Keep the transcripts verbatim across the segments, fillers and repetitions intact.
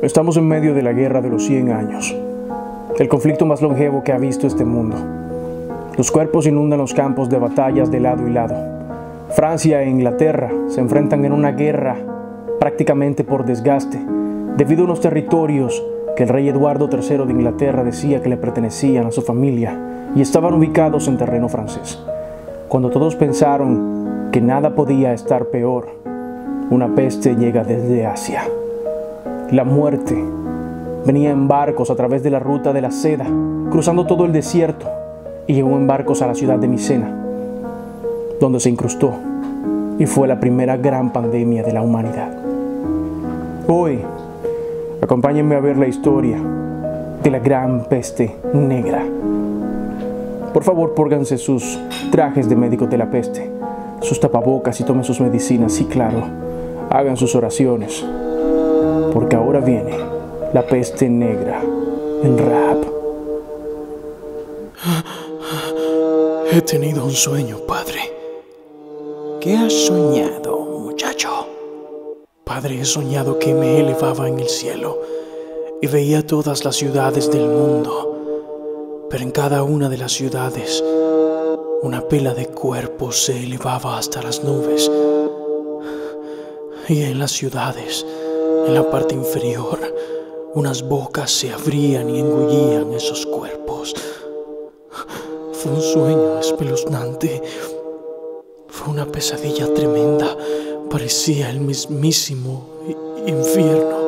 Estamos en medio de la guerra de los cien años, el conflicto más longevo que ha visto este mundo. Los cuerpos inundan los campos de batallas de lado y lado. Francia e Inglaterra se enfrentan en una guerra prácticamente por desgaste, debido a unos territorios que el rey Eduardo tercero de Inglaterra decía que le pertenecían a su familia y estaban ubicados en terreno francés. Cuando todos pensaron que nada podía estar peor, una peste llega desde Asia. La muerte venía en barcos a través de la ruta de la seda, cruzando todo el desierto, y llegó en barcos a la ciudad de Misena, donde se incrustó y fue la primera gran pandemia de la humanidad. Hoy, acompáñenme a ver la historia de la gran peste negra. Por favor, pónganse sus trajes de médicos de la peste, sus tapabocas y tomen sus medicinas. Y claro, hagan sus oraciones, porque ahora viene la peste negra en rap. He tenido un sueño, padre. ¿Qué has soñado, muchacho? Padre, he soñado que me elevaba en el cielo y veía todas las ciudades del mundo, pero en cada una de las ciudades una pila de cuerpos se elevaba hasta las nubes, y en las ciudades, en la parte inferior, unas bocas se abrían y engullían esos cuerpos. Fue un sueño espeluznante. Fue una pesadilla tremenda. Parecía el mismísimo infierno.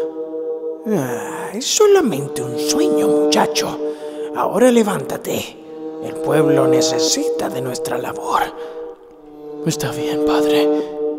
Ah, es solamente un sueño, muchacho. Ahora levántate. El pueblo necesita de nuestra labor. Está bien, padre.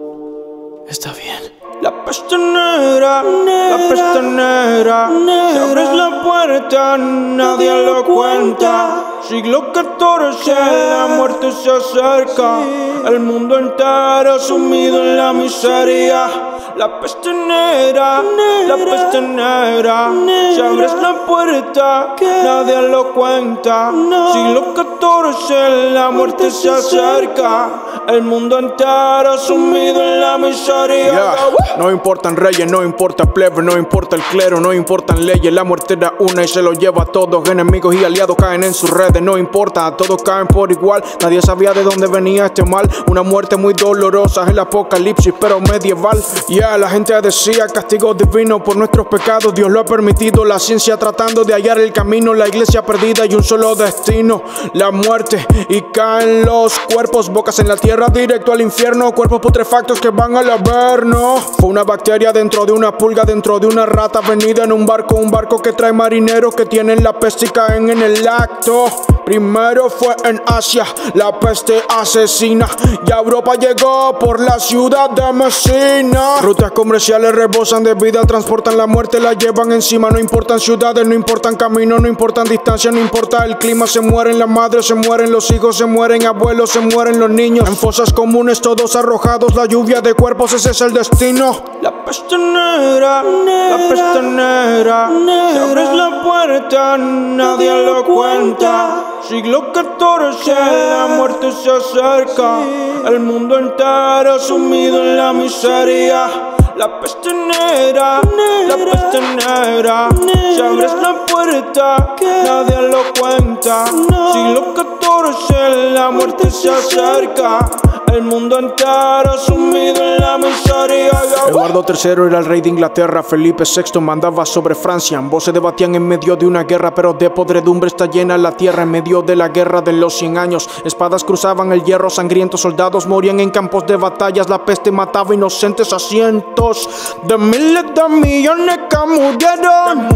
Está bien. La peste negra, negra, la peste negra, negra. Si abres la puerta, nadie lo cuenta. Siglo catorce, la muerte se acerca. El mundo entero sumido en la miseria. La peste negra, negra, la peste negra, negra. Si abres la puerta, nadie lo cuenta. Siglo catorce, la muerte se acerca. El mundo entero sumido en la miseria. Yeah. No importan reyes, no importa plebe, no importa el clero, no importan leyes. La muerte era una y se lo lleva a todos. Enemigos y aliados caen en sus redes, no importa, todos caen por igual. Nadie sabía de dónde venía este mal. Una muerte muy dolorosa, el apocalipsis pero medieval. Yeah, la gente decía castigo divino por nuestros pecados. Dios lo ha permitido, la ciencia tratando de hallar el camino. La iglesia perdida y un solo destino, la muerte. Y caen los cuerpos, bocas en la tierra, directo al infierno. Cuerpos putrefactos que van al averno. Fue una bacteria dentro de una pulga, dentro de una rata venida en un barco. Un barco que trae marineros que tienen la peste y caen en el acto. Primero fue en Asia, la peste asesina. Y a Europa llegó por la ciudad de Mesina. Rutas comerciales rebosan de vida, transportan la muerte, la llevan encima. No importan ciudades, no importan caminos, no importan distancias, no importa el clima. Se mueren las madres, se mueren los hijos, se mueren abuelos, se mueren los niños. En fosas comunes todos arrojados, la lluvia de cuerpos, ese es el destino. La peste negra, negra, la peste negra, negra. Si abres la puerta, nadie lo cuenta. Siglo catorce, la muerte se acerca. El mundo entero sumido en la miseria. La peste negra, negra, la peste negra, negra. Si abres la puerta, nadie lo cuenta. Siglo catorce, la muerte se acerca. El mundo entero sumido en la miseria. Eduardo tercero era el rey de Inglaterra. Felipe sexto mandaba sobre Francia. Ambos se debatían en medio de una guerra, pero de podredumbre está llena la tierra. En medio de la guerra de los cien años, espadas cruzaban el hierro sangriento. Soldados morían en campos de batallas. La peste mataba inocentes a cientos de miles de millones que murieron.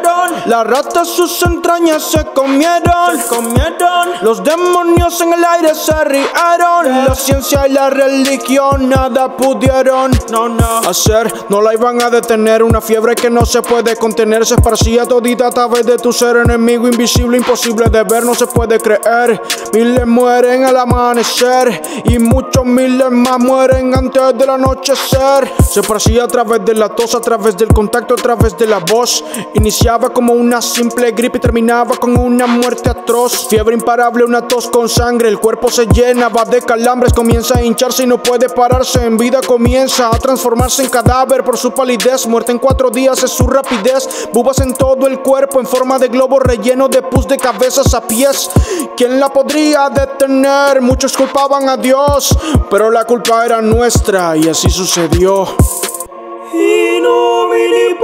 Las ratas sus entrañas se comieron. Se comieron. Los demonios en el aire se rieron. La ciencia y la religión nada pudieron no, no. hacer, no la iban a detener. Una fiebre que no se puede contener, se esparcía todita a través de tu ser. Enemigo invisible, imposible de ver, no se puede creer. Miles mueren al amanecer y muchos miles más mueren antes del anochecer. Se esparcía a través de la tos, a través del contacto, a través de la voz. Iniciaba como una simple gripe y terminaba con una muerte atroz. Fiebre imparable, una tos con sangre, el cuerpo se llenaba de calambres. Comienza comienza a hincharse y no puede pararse. En vida comienza a transformarse en cadáver por su palidez. Muerte en cuatro días es su rapidez. Bubas en todo el cuerpo en forma de globo relleno de pus de cabezas a pies. ¿Quién la podría detener? Muchos culpaban a Dios, pero la culpa era nuestra y así sucedió. In nomine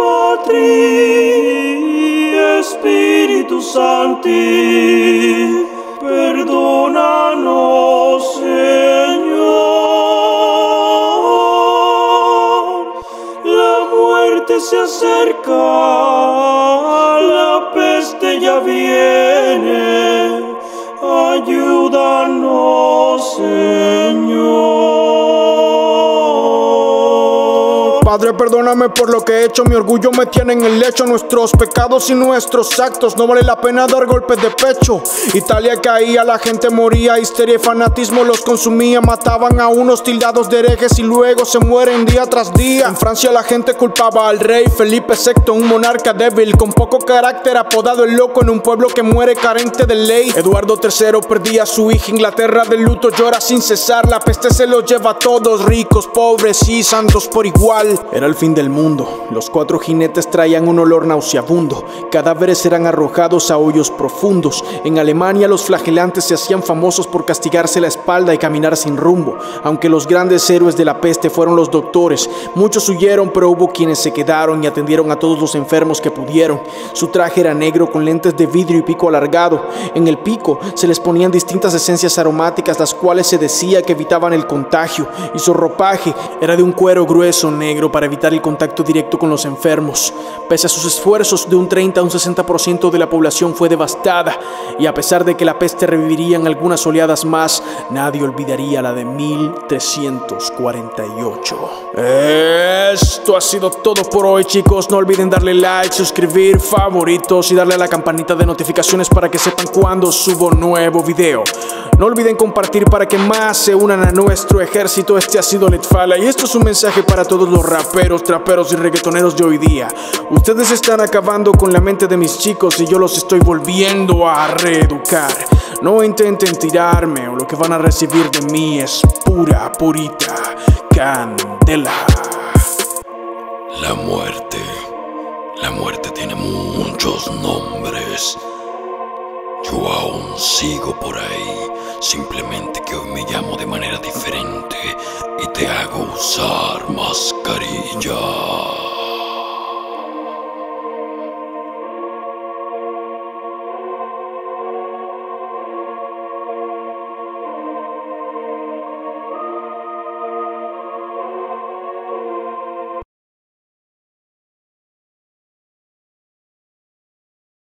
Patri, Espíritu Santi, perdónanos, Señor. La muerte se acerca, la peste ya viene. Ayúdanos, Señor. Padre, perdóname por lo que he hecho, mi orgullo me tiene en el lecho. Nuestros pecados y nuestros actos, no vale la pena dar golpes de pecho. Italia caía, la gente moría, histeria y fanatismo los consumía. Mataban a unos tildados de herejes y luego se mueren día tras día. En Francia la gente culpaba al rey Felipe sexto, un monarca débil con poco carácter, apodado el loco en un pueblo que muere carente de ley. Eduardo tercero perdía a su hija, Inglaterra de luto llora sin cesar. La peste se los lleva a todos, ricos, pobres y santos por igual. Era el fin del mundo, los cuatro jinetes traían un olor nauseabundo. Cadáveres eran arrojados a hoyos profundos. En Alemania los flagelantes se hacían famosos por castigarse la espalda y caminar sin rumbo. Aunque los grandes héroes de la peste fueron los doctores, muchos huyeron, pero hubo quienes se quedaron y atendieron a todos los enfermos que pudieron. Su traje era negro con lentes de vidrio y pico alargado. En el pico se les ponían distintas esencias aromáticas, las cuales se decía que evitaban el contagio, y su ropaje era de un cuero grueso negro para evitar el contacto directo con los enfermos. Pese a sus esfuerzos, de un treinta a un sesenta por ciento de la población fue devastada, y a pesar de que la peste reviviría en algunas oleadas más, nadie olvidaría la de mil trescientos cuarenta y ocho. Esto ha sido todo por hoy, chicos. No olviden darle like, suscribir, favoritos y darle a la campanita de notificaciones para que sepan cuando subo nuevo video. No olviden compartir para que más se unan a nuestro ejército. Este ha sido Letfala y esto es un mensaje para todos los raperos, traperos y reggaetoneros de hoy día. Ustedes están acabando con la mente de mis chicos y yo los estoy volviendo a reeducar. No intenten tirarme o lo que van a recibir de mí es pura, purita candela. La muerte, la muerte tiene muchos nombres. Yo aún sigo por ahí, simplemente que hoy me llamo de manera diferente y te hago usar mascarilla.